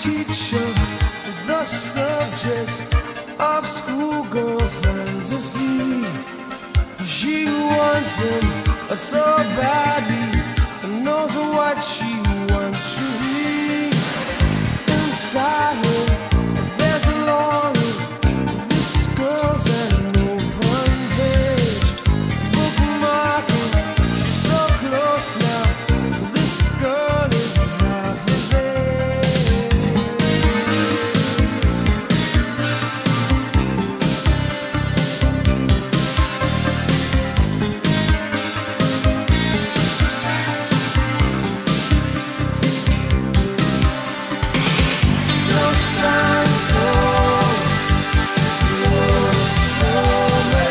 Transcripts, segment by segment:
teacher, the subject of schoolgirl fantasy. She wants him so badly and knows what she wants to be. Inside her, there's a longing. This girl's an open page, bookmarking. She's so close now. This girl is half his age. Don't stand so close to me.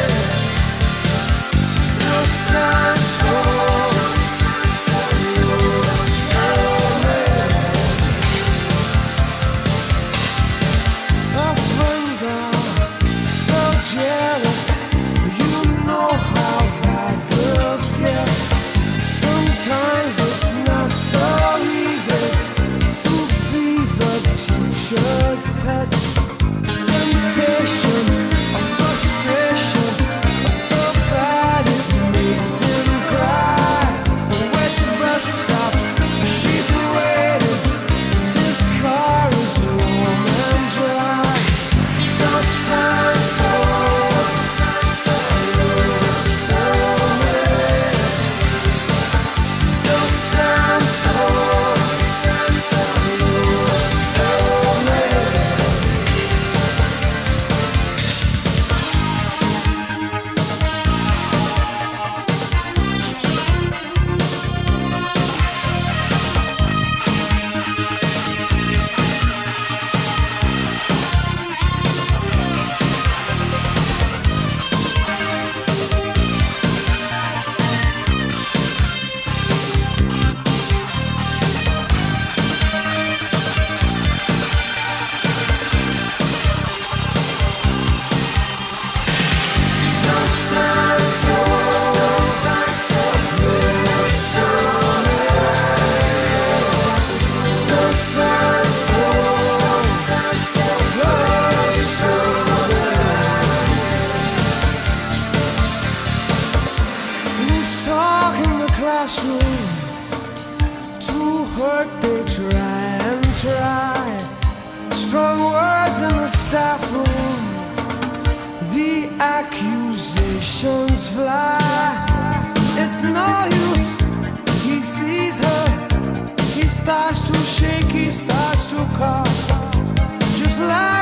Don't stand so our friends are so jealous. You know how bad girls get. Sometimes it's not so easy to be the teacher's pet. Temptation or frustration are so bad it makes him cry. At the bus stop, she's waiting. This car is warm and dry. Don't stand so close to me. Don't stand so close to me. Don't stand so close to me. Don't stand so close to me. Who's talk in the classroom? To hurt they try and try. Strong words in the staff room. The accusations fly. It's no use. He sees her. He starts to shake. He starts to cough. Just like